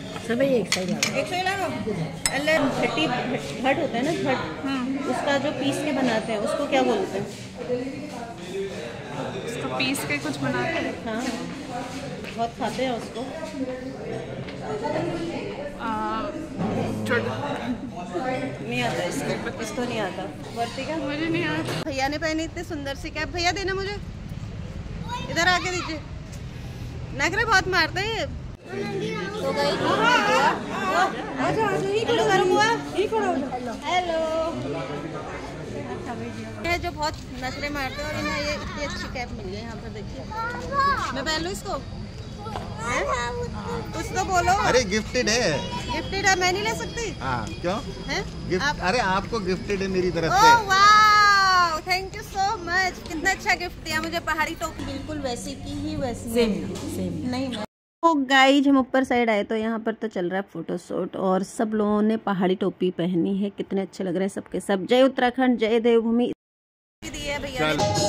सब एक साइड लगाओ। अल्लाह भट्टी भट होता है ना, भट, उसका जो पीस के बनाते हैं उसको क्या बोलते हैं? उसको पीस के कुछ बनाते हैं। हाँ, बहुत खाते हैं उसको। नहीं आता इसको नहीं आता। वर्तिका मुझे नहीं आता। भैया ने पहनी इतनी सुंदर सी कैप। भैया देना मुझे, इधर आके दीजिए। नखरे बहुत मारते हैं। तो गई हेलो ये जो बहुत नखरे मारते हैं और इन्हें ये इतनी अच्छी कैप मिल गई यहाँ पर। देखिए मैं पहन लूँ इसको? कुछ तो बोलो। अरे गिफ्टेड है। गिफ्टेड है, मैं नहीं ले सकती? हाँ क्यों है? गिफ्ट? अरे आपको गिफ्टेड है मेरी तरफ ओह से। वाह, थैंक यू सो मच। कितना अच्छा गिफ्ट दिया मुझे। पहाड़ी टोपी बिल्कुल वैसी की ही वैसी सेम नहीं। तो गाइज हम ऊपर साइड आए तो यहाँ पर तो चल रहा है फोटोशूट और सब लोगों ने पहाड़ी टोपी पहनी है। कितने अच्छे लग रहे हैं सबके सब। जय उत्तराखंड, जय देवभूमि दी है भैया ने।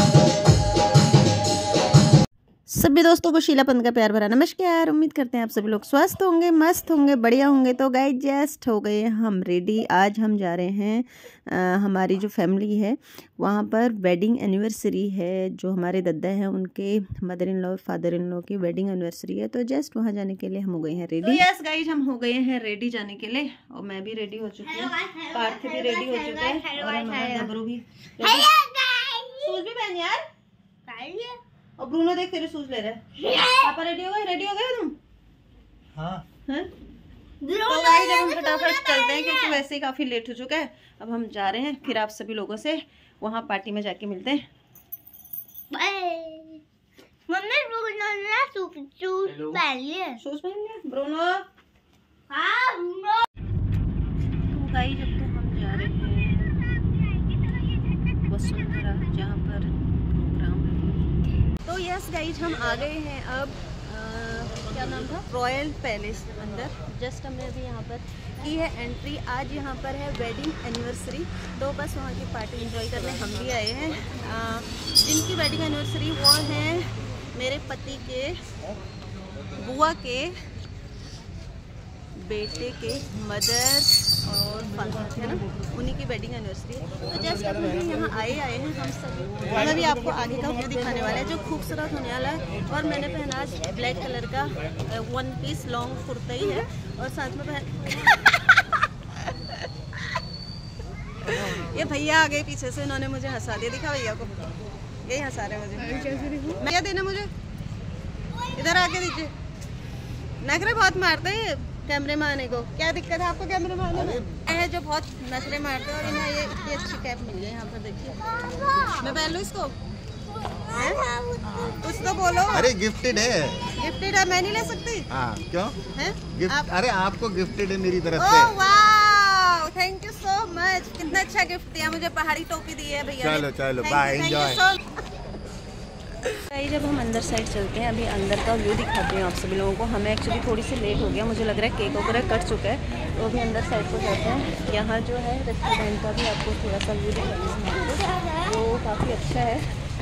सभी दोस्तों को शीला पंत का प्यार भरा नमस्कार। उम्मीद करते हैं आप सभी लोग स्वस्थ होंगे, मस्त होंगे, बढ़िया होंगे। तो गाइज जस्ट हो गए हम रेडी। आज हम जा रहे हैं हमारी जो फैमिली है वहाँ पर वेडिंग एनिवर्सरी है। जो हमारे दद्दा हैं उनके मदर इन लॉ और फादर इन लॉ की वेडिंग एनिवर्सरी है। तो जस्ट वहाँ जाने के लिए हम हो गए हैं रेडी। तो यस गाइज हम हो गए हैं रेडी जाने के लिए और मैं भी रेडी हो चुकी हूँ, पार्थ भी रेडी हो चुका है और हमारा गबरू भी। शूज भी पहन यार। और ब्रूनो देख तेरे शूज ले रहा है। पापा रेडी हो गए? रेडी हो गए तुम? हाँ। तो गाइस जब हम फटाफट चलते हैं क्योंकि वैसे ही काफी लेट हो चुका है। अब हम जा रहे हैं, फिर आप सभी लोगों से वहाँ पार्टी में जाके मिलते हैं। शूज पहन लिया ब्रूनो? हाँ। तो गाइस जब तो हम जा रहे हैं वसुंधरा जहाँ पर प्रोग्राम है। तो यस गाइज हम आ गए हैं अब क्या नाम था, रॉयल पैलेस अंदर। जस्ट हमने अभी यहाँ पर की है एंट्री। आज यहाँ पर है वेडिंग एनिवर्सरी, तो बस वहाँ की पार्टी एंजॉय करने हम भी आए हैं। जिनकी वेडिंग एनिवर्सरी वो है मेरे पति के बुआ के बेटे के मदर और फादर है ना, उन्हीं की वेडिंग एनिवर्सरी है। तो जस्ट अब हम यहाँ आए हैं हम सभी। हम अभी आपको आगे का व्यू दिखाने वाला है जो खूबसूरत होने वाला है। और मैंने पहना आज ब्लैक कलर का वन पीस लॉन्ग कुर्ता ही है और साथ में ये भैया आ गए पीछे से, इन्होंने मुझे हंसा दिया। दिखा भैया को, यही हंसा रहे मुझे। भैया देना मुझे, इधर आके दीजिए। नखरे बहुत मारते हैं कैमरे में आने को। क्या दिक्कत है आपको कैमरे में आने में? है जो बहुत नखरे मारते हैं और इन्हें ये इतनी अच्छी कैप मिल गई यहाँ पर। देखिए मैं पहन लूँ इसको? कुछ तो बोलो। अरे गिफ्टेड है। गिफ्टेड है, मैं नहीं ले सकती? हाँ क्यों है? गिफ्ट? अरे आपको गिफ्टेड है मेरी तरफ से। ओह वाह, थैंक यू सो मच। कितना अच्छा गिफ्ट दिया मुझे। पहाड़ी टोपी दी है भैया। चलो चलो बाय, एंजॉय। जब हम अंदर साइड चलते हैं, अभी अंदर का व्यू दिखाते हैं आप सभी लोगों को। हमें एक्चुअली थोड़ी सी लेट हो गया, मुझे लग रहा है केक वगैरह कट चुका है। तो अभी अंदर साइड को जाते हैं। यहाँ जो है रेस्टोरेंट का भी आपको थोड़ा सा व्यू दिखाते हैं, वो काफ़ी अच्छा है।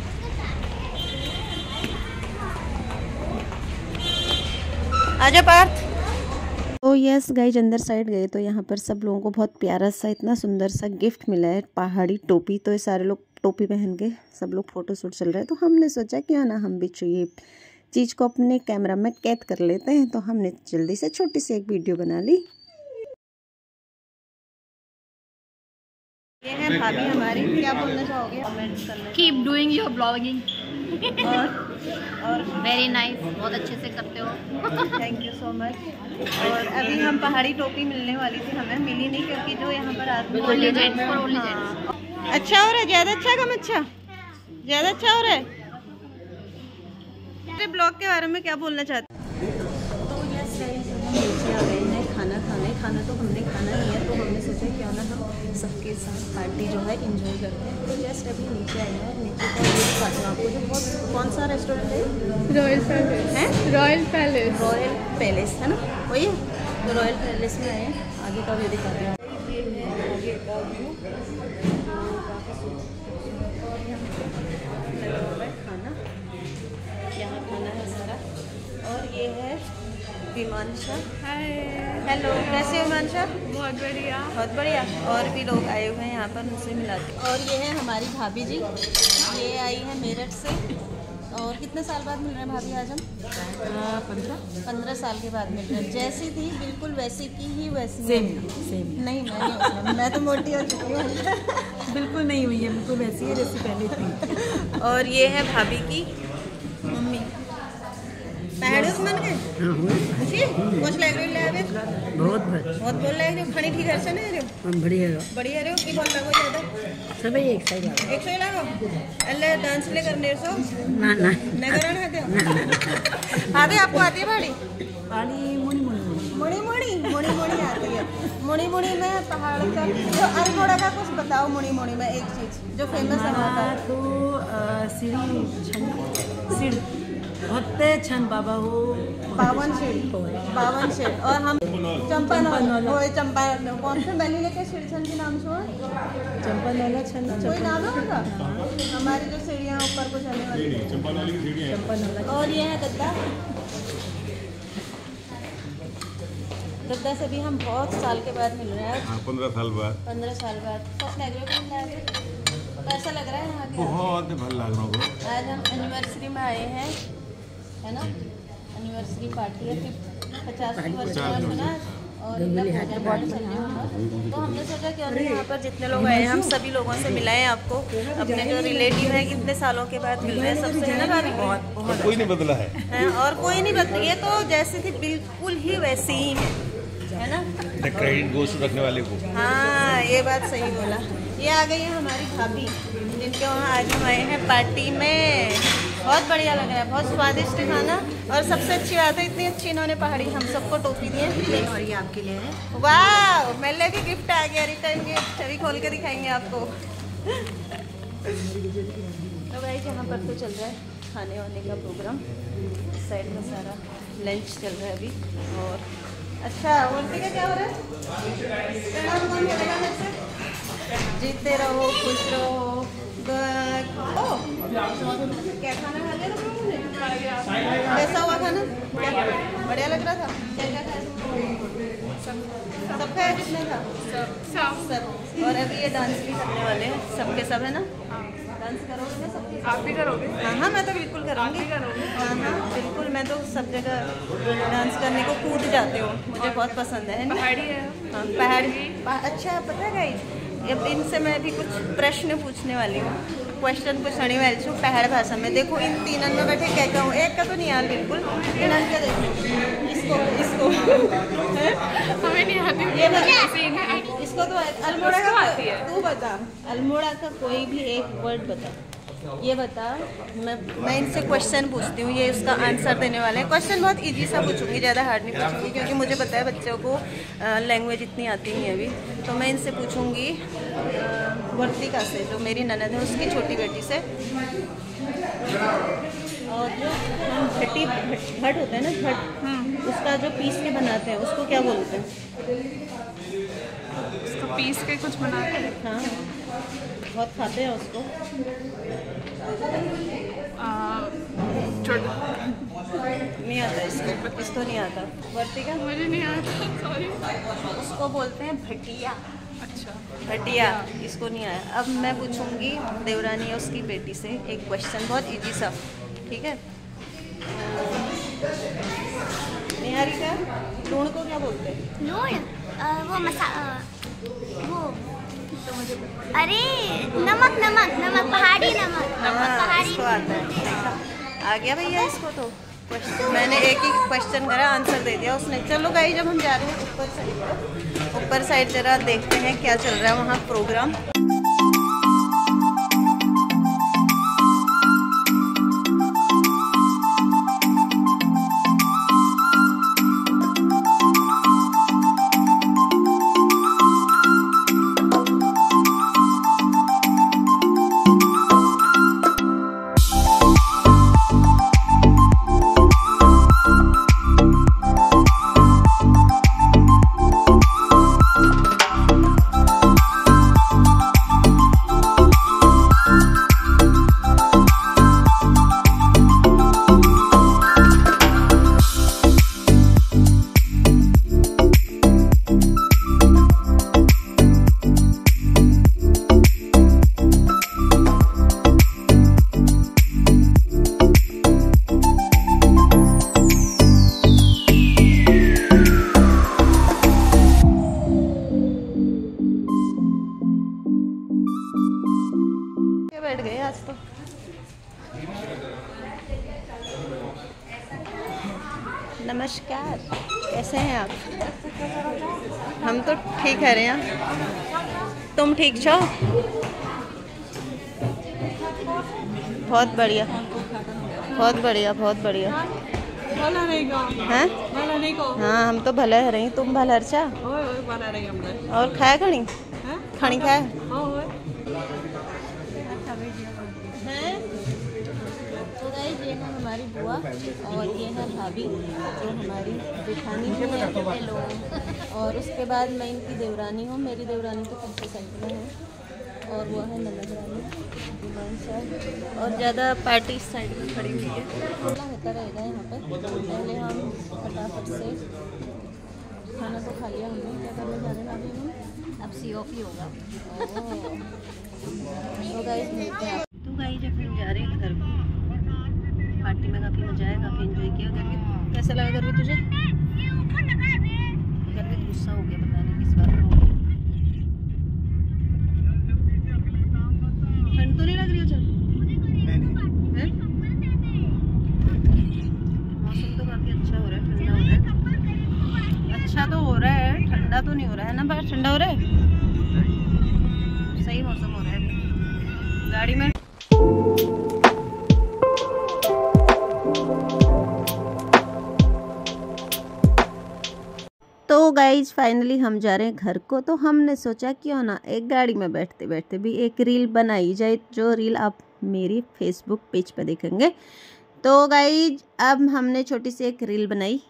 आजा पार्थ। तो यस गाइज अंदर साइड गए तो यहाँ पर सब लोगों को बहुत प्यारा सा इतना सुंदर सा गिफ्ट मिला है, पहाड़ी टोपी। तो ये सारे लोग टोपी पहन के सब लोग फोटो शूट चल रहे हैं। तो हमने सोचा क्यों ना हम भी ये चीज़ को अपने कैमरा में कैद कर लेते हैं। तो हमने जल्दी से छोटी सी एक वीडियो बना ली। ये है भाभी हमारी। क्या बोलना चाहोगे? कमेंट करना। Keep doing your blogging. और वेरी नाइस, बहुत अच्छे से करते हो। Thank you so much. और अभी हम पहाड़ी टोपी मिलने वाली थी, हमें मिली नहीं क्योंकि जो यहाँ पर आदमी अच्छा हो रहा है। ज़्यादा अच्छा कम अच्छा? ज़्यादा अच्छा हो रहा है। ब्लॉग के बारे में क्या बोलना चाहते हैं? तो यस गाइस हम नीचे आ गए हैं खाना खाने। खाना तो हमने खाना नहीं है, तो हमने सोचा क्यों ना हम सबके साथ पार्टी जो है एंजॉय करते हैं। तो जस्ट अभी नीचे आए हैं और नीचे का ये दिखाती हूँ आपको। जो बहुत कौन सा रेस्टोरेंट है? रॉयल पैलेस है। रॉयल पैलेस, रॉयल पैलेस है ना, वही है। तो रॉयल पैलेस में आए हैं। आगे का व्यू दिखाते हैं। आगे का व्यू खाना, यहाँ खाना है सारा। और ये है विमांशा। हाय। हेलो, कैसे हो विमांशा? बहुत बढ़िया। बहुत बढ़िया। और भी लोग आए हुए हैं यहाँ पर, उनसे मिलाते। और ये है हमारी भाभी जी, ये आई है मेरठ से। और कितने साल बाद मिल रहे हैं भाभी आज हम? 15 साल के बाद मिल रहे हैं। जैसी थी बिल्कुल वैसी की ही वैसी। सेम नहीं, मैं तो मोटी हो चुकी हूँ। बिल्कुल नहीं हुई है, बिल्कुल वैसी है जैसी पहले थी। और ये है भाभी की मम्मी। पहाड़ों से मन गए जी कुछ लग रही है बहुत बोल रहे हो खड़ी ठीक घर से नहीं रहे बढ़िया रहे हो की बोल लगो ज्यादा सब एक साइड 100 लागो अल्लाह डांस ले कर 150 ना नगरण है तो आते आपको आती है पहाड़ी पानी मुड़ी आती है। मुड़ी में पहाड़ का जो अल्मोड़ा का कुछ बताओ। मुड़ी में एक चीज जो फेमस है वहाँ का तो सीढ़ी होते छन बाबा हो बावन शेर और हम चंपारण कौन से मैंने लेके सीढ़ी के नाम सुना चंपानौला छन कोई नाम है उनका हमारी जो सीढ़ियाँ ऊपर को चलने वाली चंपानौला। और ये है गद्दा से भी हम बहुत साल के बाद मिल रहे हैं। 15 साल बाद। 15 साल बाद कैसा लग रहा है यहाँ के? बहुत भल लग रहा है। आज हम एनिवर्सरी में आए हैं, है ना? एनिवर्सरी पार्टी है 50वीं वर्ष का सुना। और तो हमने सोचा कि अरे यहाँ पर जितने लोग आए हैं हम सभी लोगों से मिलाएं आपको। अपने जो रिलेटिव है कितने सालों के बाद मिल रहे हैं सबसे, है ना भाभी? बहुत कोई नहीं बदला है और कोई नहीं बदला। ये तो जैसी थी बिल्कुल ही वैसी ही है ना? क्रेडिट गोश्त रखने वाले को। हाँ ये बात सही बोला। ये आ गई है हमारी भाभी जिनके वहाँ आज हम आए हैं पार्टी में। बहुत बढ़िया लग रहा है, बहुत स्वादिष्ट खाना। और सबसे अच्छी बात है इतनी अच्छी इन्होंने पहाड़ी हम सबको टोपी दी है। और ये आपके लिए है। वाह मेले की गिफ्ट आ गया, रिटर्न गिफ्ट अभी खोल के दिखाएंगे आपको। तो भाई यहाँ पर तो चल रहा है खाने वाने का प्रोग्राम। इस साइड का सारा लंच चल रहा है अभी। और अच्छा बोलते क्या हो रहा है? जीते रहो, खुश रहो। क्या खाना खा लिया तुम लोगों ने? कैसा हुआ खाना? बढ़िया लग रहा था? क्या क्या खाया? सब खाया कितने था? सब। और अभी ये डांस भी करने वाले हैं सबके सब, है ना? डांस करोगे ना सबके? आप भी करोगे? हाँ मैं तो बिल्कुल करूँगी। हाँ बिल्कुल, मैं तो सब जगह डांस करने को कूद जाते हो, मुझे बहुत पसंद है। पहाड़ी है। हाँ पहाड़ी। अच्छा पता है गाइस, अब इनसे मैं भी कुछ प्रश्न पूछने वाली हूँ, क्वेश्चन पूछने वाली हूँ पहाड़ भाषा में। देखो इन तीनों में बैठे क्या कहूँ, एक का तो नहीं यार बिल्कुल। तीनों का देखो इसको हमें नहीं आती ये इसको तो अल्मोड़ा का आती है। तू बता अल्मोड़ा का कोई भी एक वर्ड बता। ये बता, मैं इनसे क्वेश्चन पूछती हूँ, ये उसका आंसर देने वाले हैं। क्वेश्चन बहुत इजी सा पूछूंगी, ज़्यादा हार्ड नहीं पूछूंगी क्योंकि मुझे पता है बच्चों को लैंग्वेज इतनी आती नहीं है अभी। तो मैं इनसे पूछूंगी वर्तिका से, जो मेरी ननद है उसकी छोटी बेटी से। और जो घट होता है ना, घट, उसका जो पीस के बनाते हैं उसको क्या बोलते हैं? उसको पीस के कुछ बनाते हैं। हाँ बहुत खाते हैं उसको। नहीं आता इसको नहीं आता। वर्तिका मुझे नहीं आता, सॉरी। उसको बोलते हैं भटिया। अच्छा भटिया, इसको नहीं आया। अब मैं पूछूंगी देवरानी है उसकी बेटी से एक क्वेश्चन, बहुत इजी सा, ठीक है? निहारिका, लूण को क्या बोलते हैं? लूण वो वो तो मुझे अरे नमक पहाड़ी नमक पहाड़ी। इसको आता है। आ गया भैया इसको तो। मैंने एक ही क्वेश्चन करा, आंसर दे दिया उसने। चलो गाइस, जब हम जा रहे हैं ऊपर साइड जरा देखते हैं क्या चल रहा है वहाँ प्रोग्राम। कैसे हैं आप? हम तो ठीक है रे हैं। तुम ठीक छो? बहुत बढ़िया, बहुत बढ़िया, बहुत बढ़िया। भला नहीं को हैं? भला नहीं को हाँ हम तो भले है रही, तुम भले हरचा। ओए ओए भला नहीं हमने और खाया खणी? हैं खणी खाया? ओए हैं? तो गाइस ये है हमारी बुआ और ये है भाभी जो हमारी जेठानी है। हेलो। और उसके बाद मैं इनकी देवरानी हूँ। मेरी देवरानी तो पीछे साइड में है और वो है ननद रानी दुल्हन साहब। और ज़्यादा पार्टी इस साइड में खड़ी हुई है। खाना होता रहेगा यहाँ पे। पहले हम फटाफट से खाना तो खा लिया हमने। क्या करने जा रहे हैं अभी हम? अब COP होगा। तो गाइस मिलते हैं। तो गाइस जब हम जा रहे हैं घर को, पार्टी में काफ़ी मजा आया, काफ़ी एंजॉय किया। गर्वित कैसा लगा? गर्वित तुझे? गर्वित गुस्सा हो गया, पता नहीं किस बात को। ठंड तो नहीं लग रही हो? चल मौसम तो काफ़ी अच्छा हो रहा है, ठंडा हो रहा है। अच्छा तो हो रहा है, ठंडा तो नहीं हो रहा है ना? बस ठंडा हो रहा है, सही मौसम हो रहा है अभी गाड़ी में। तो गाइज फाइनली हम जा रहे हैं घर को। तो हमने सोचा क्यों ना एक गाड़ी में बैठते बैठते भी एक रील बनाई जाए, जो रील आप मेरी फेसबुक पेज पे देखेंगे। तो गाइज अब हमने छोटी सी एक रील बनाई।